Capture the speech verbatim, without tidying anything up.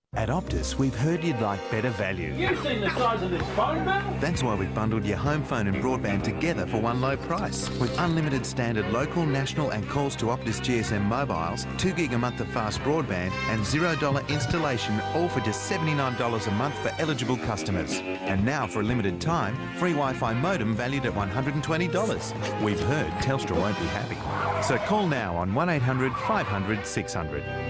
At Optus, we've heard you'd like better value. You've seen the size of this phone bill? That's why we've bundled your home phone and broadband together for one low price. With unlimited standard local, national and calls to Optus G S M mobiles, two gig a month of fast broadband and zero dollar installation, all for just seventy-nine dollars a month for eligible customers. And now, for a limited time, free Wi-Fi modem valued at one hundred twenty dollars. We've heard Telstra won't be happy. So call now on one eight hundred five hundred six hundred.